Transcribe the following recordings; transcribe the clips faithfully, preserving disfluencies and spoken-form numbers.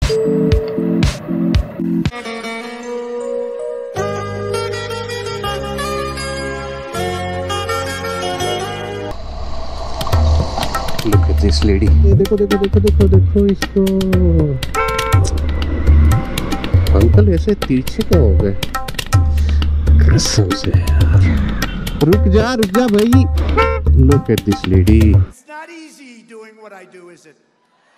Look at this lady. ये देखो देखो देखो देखो देखो इसको। अंकल ऐसे तिरछे क्यों हो गए? कसम से यार। रुक जा रुक जा भाई। Look at this lady. It's not easy doing what I do, is it?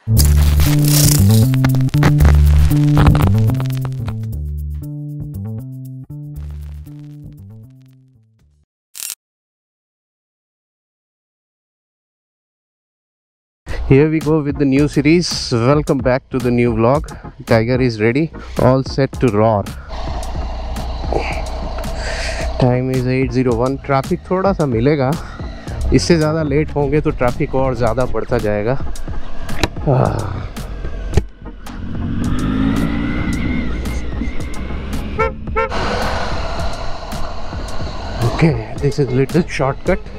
Here we go with the new series. Welcome back to the new vlog. Tiger is ready, all set to roar. Time is eight oh one. Traffic थोड़ा सा मिलेगा, इससे ज़्यादा late होंगे तो traffic और ज़्यादा बढ़ता जाएगा। Okay, this is little shortcut.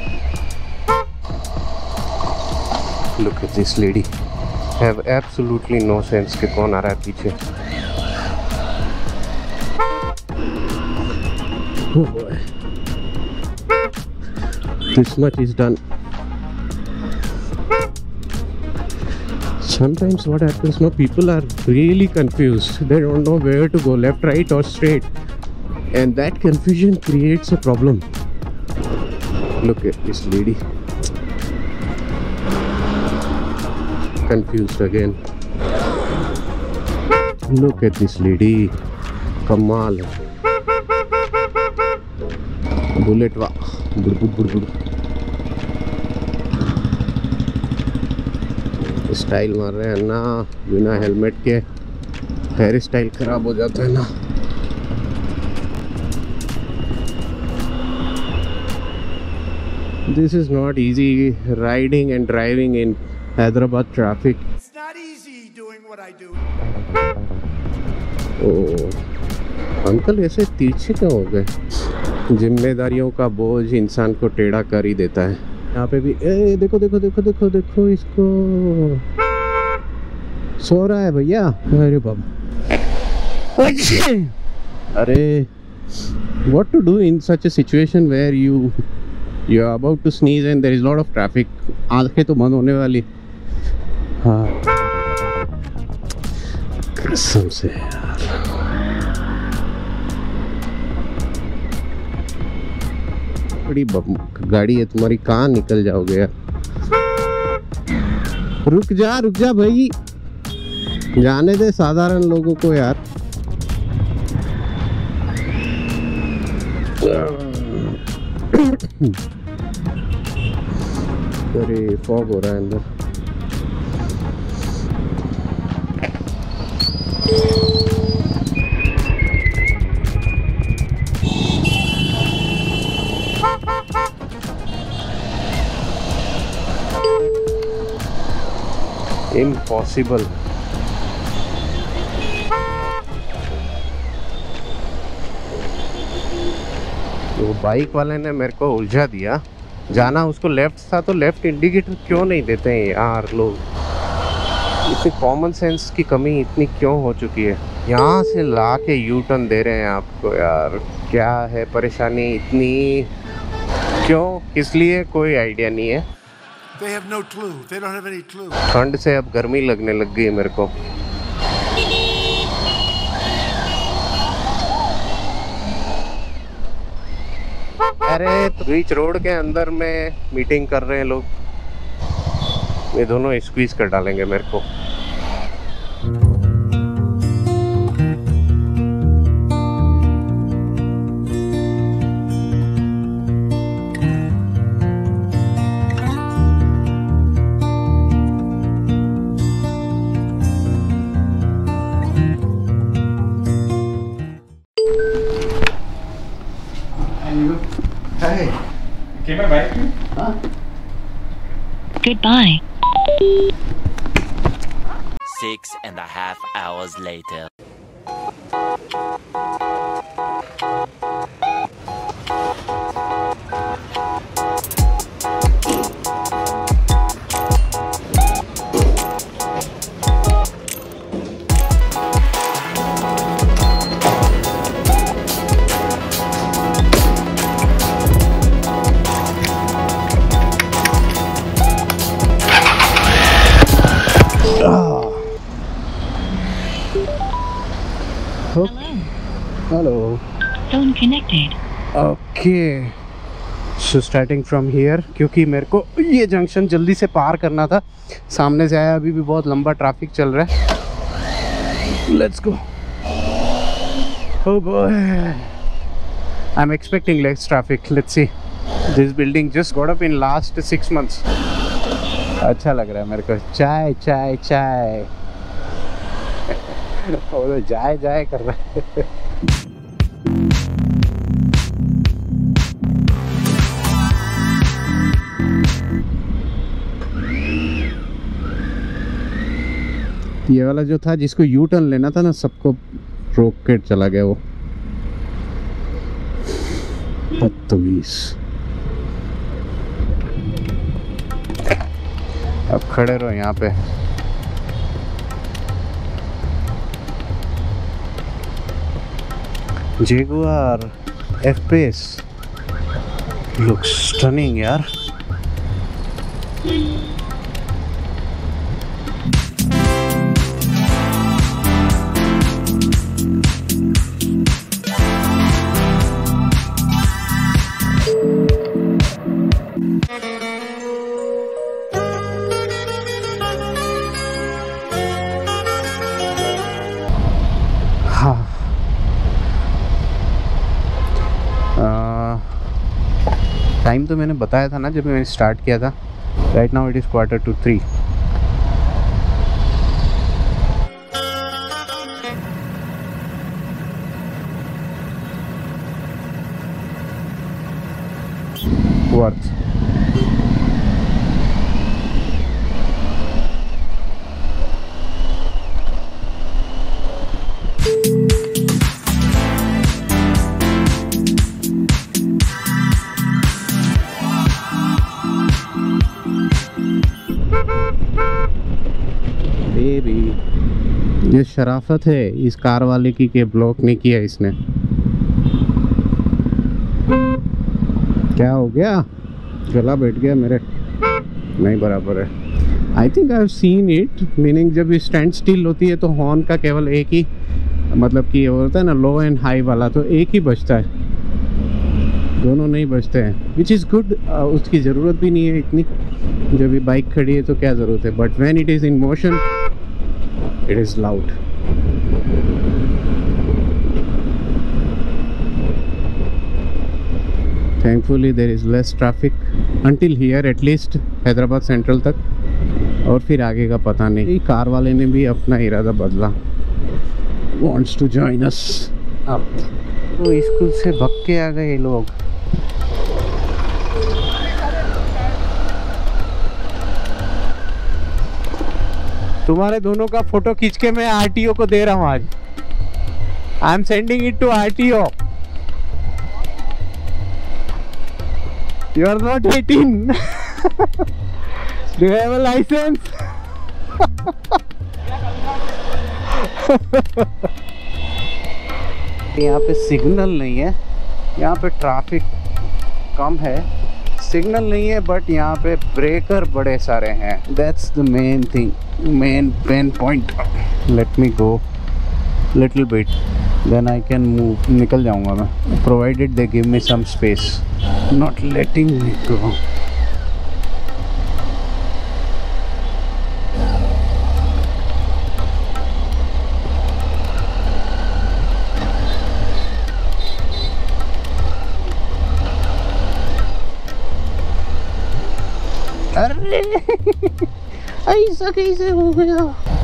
Look at this lady. Have absolutely no sense कि कौन आ रहा है पीछे। Oh boy. This much is done. Sometimes what happens now, people are really confused. They don't know where to go, left, right or straight. And that confusion creates a problem. Look at this lady. Confused again. Look at this lady. Kamal. Bullet wa. Bud bud bud bud. Style मार रहे हैं ना, बिना helmet के hair style खराब हो जाता है ना। This is not easy riding and driving in Hyderabad traffic. It's not easy doing what I do. Oh, uncle ऐसे तिरछे क्यों हो गए? जिम्मेदारियों का बोझ इंसान को टेढ़ा कर ही देता है। यहाँ पे भी ए देखो देखो देखो देखो देखो इसको। सो रहा है भैया। अरे बाबा। अरे what to do in such a situation where you you are about to sneeze and there is a lot of traffic. आंखें तो बंद होने वाली। हाँ, कसम से यार। बड़ी गाड़ी है तुम्हारी, कहाँ निकल जाओगे यार? रुक जा रुक जा भाई, जाने दे साधारण लोगों को यार। अरे फॉग हो रहा है अंदर। इम्पॉसिबल। वो बाइक वाले ने मेरे को उलझा दिया। जाना उसको लेफ्ट था तो लेफ्ट इंडिकेटर क्यों नहीं देते हैं यार लोग? इतनी कॉमन सेंस की कमी इतनी क्यों हो चुकी है? यहाँ से ला के यू टर्न दे रहे हैं आपको यार। क्या है परेशानी इतनी? क्यों, किस लिए, कोई आइडिया नहीं है। They have no clue. They don't have any clue. ठंड से अब गर्मी लगने लग गई है मेरे को। अरे तो बीच रोड के अंदर में मीटिंग कर रहे हैं लोग, ये दोनों स्क्वीज कर डालेंगे मेरे को। Hey. Came my bike? Huh? Goodbye. Six and a half hours later. Hello Phone connected. Okay so starting from here, क्योंकि मेरे को ये जंक्शन जल्दी से पार करना था। सामने से आया, अभी भी बहुत लंबा ट्रैफिक चल रहा है। Let's go. Oh boy, I am expecting less traffic. Let's see. This building just got up in last six months. अच्छा लग रहा है मेरे को। चाय चाय चाय वो तो जाए जाए कर रहा है। ये वाला जो था जिसको यू टर्न लेना था ना, सबको रोक के चला गया वो बदतमीज। अब खड़े रहो यहाँ पे। Jaguar F-Pace looks stunning यार। हाँ, टाइम तो मैंने बताया था ना जब मैंने स्टार्ट किया था। Right now it is quarter to three. Worth. ये शराफत है इस कार वाले की कि ब्लॉक नहीं किया इसने। क्या हो गया? गला बैठ गया मेरे। नहीं बराबर है। I think I have seen it, meaning जब स्टैंड स्टिल होती है तो हॉर्न का केवल एक ही, मतलब कि वो होता है ना लो एंड हाई वाला, तो एक ही बजता है, दोनों नहीं बजते हैं, विच इज़ गुड। उसकी ज़रूरत भी नहीं है इतनी। जब भी बाइक खड़ी है तो क्या ज़रूरत है, but when it is in motion it is loud. Thankfully there is less traffic until here, at least Hyderabad central तक, और फिर आगे का पता नहीं। कार वाले ने भी अपना इरादा बदला, wants to join us up। तो स्कूल से भग के आ गए लोग। तुम्हारे दोनों का फोटो खींच के मैं आरटीओ को दे रहा हूँ आज। I am sending it to RTO. You are not eighteen. Do you have a licence? यहाँ पे सिग्नल नहीं है, यहाँ पे ट्रैफिक कम है, सिग्नल नहीं है, बट यहाँ पे ब्रेकर बड़े सारे हैं। That's the main thing, main pain point. Let me go little bit, then I can move. निकल जाऊंगा मैं, provided they give me some space, not letting me go. अरे ऐसा कैसे हो गया?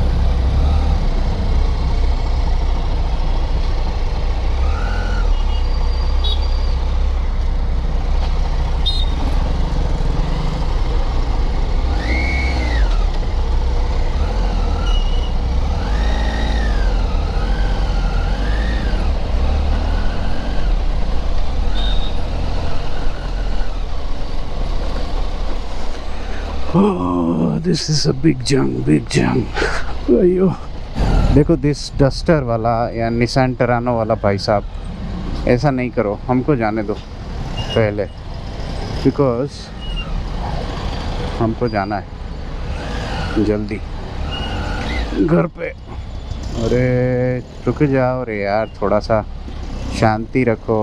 दिस इज अ बिग जंग, बिग जंग। अयो देखो, दिस डस्टर वाला या निसान टरानो वाला भाई साहब, ऐसा नहीं करो, हमको जाने दो पहले, बिकॉज हमको जाना है जल्दी घर पे। अरे रुक जाओ रे यार, थोड़ा सा शांति रखो।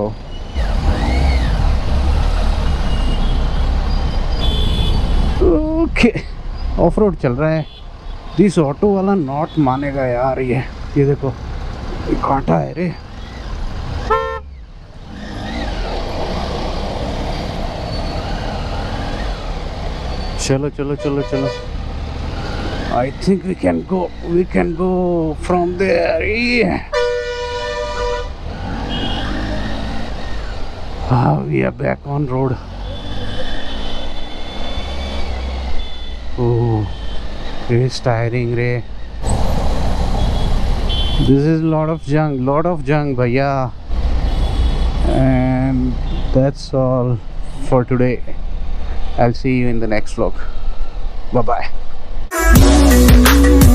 ओके, ऑफ रोड चल रहा है। दिस ऑटो वाला नॉट मानेगा यार। ये ये देखो, ये कांटा है रे। चलो चलो चलो चलो, I think we can go, we can go from there. हाँ, we are back on road. Oh, it's tiring, Ray. This is lot of junk, lot of junk, bhaiya. And that's all for today. I'll see you in the next vlog. Bye bye.